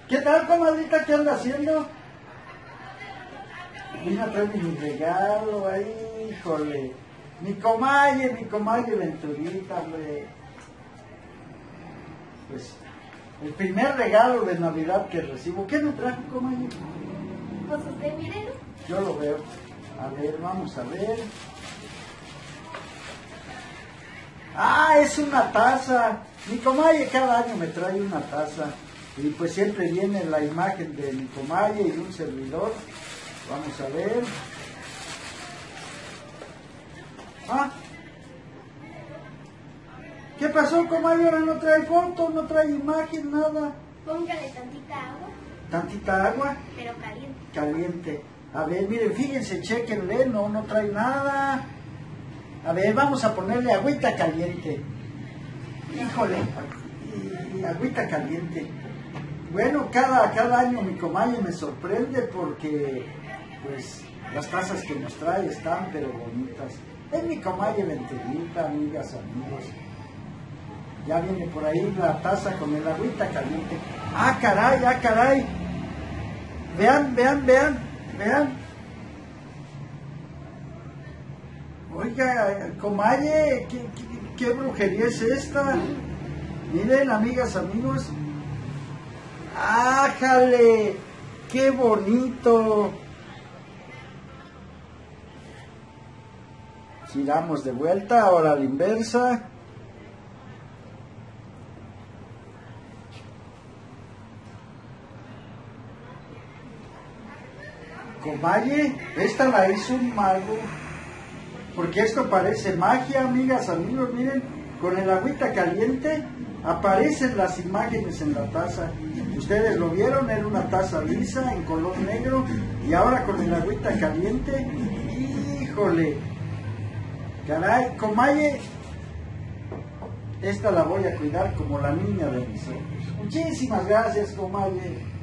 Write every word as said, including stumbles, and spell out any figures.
¿Qué tal, comadrita? ¿Qué anda haciendo? Vino a traer mi regalo ahí, híjole. Mi comadre, mi comadre Venturita, hombre. Pues, el primer regalo de Navidad que recibo. ¿Qué me trajo, comadre? Pues usted mire. Yo lo veo. A ver, vamos a ver. Ah, es una taza. Mi comadre cada año me trae una taza. Y pues siempre viene la imagen de mi comadre y un servidor. Vamos a ver. Ah. ¿Qué pasó, comadre? Ahora no trae foto, no trae imagen, nada. Póngale tantita agua. ¿Tantita agua? Pero caliente. Caliente. A ver, miren, fíjense, chequenle, no, no trae nada. A ver, vamos a ponerle agüita caliente. Híjole, y, y agüita caliente. Bueno, cada, cada año mi comadre me sorprende porque, pues, las tazas que nos trae están pero bonitas. Es mi comadre Venturita, amigas, amigos. Ya viene por ahí la taza con el agüita caliente. ¡Ah, caray, ah, caray! Vean, vean, vean, vean. Oiga, comadre, ¿qué, qué, qué brujería es esta? Miren, amigas, amigos. ¡Ájale! ¡Qué bonito! Giramos de vuelta, ahora a la inversa. Comadre, esta la hizo un mago. Porque esto parece magia, amigas, amigos. Miren, con el agüita caliente aparecen las imágenes en la taza. Ustedes lo vieron, era una taza lisa en color negro. Y ahora con el agüita caliente, ¡híjole! Caray, comadre, esta la voy a cuidar como la niña de mis ojos. Muchísimas gracias, comadre.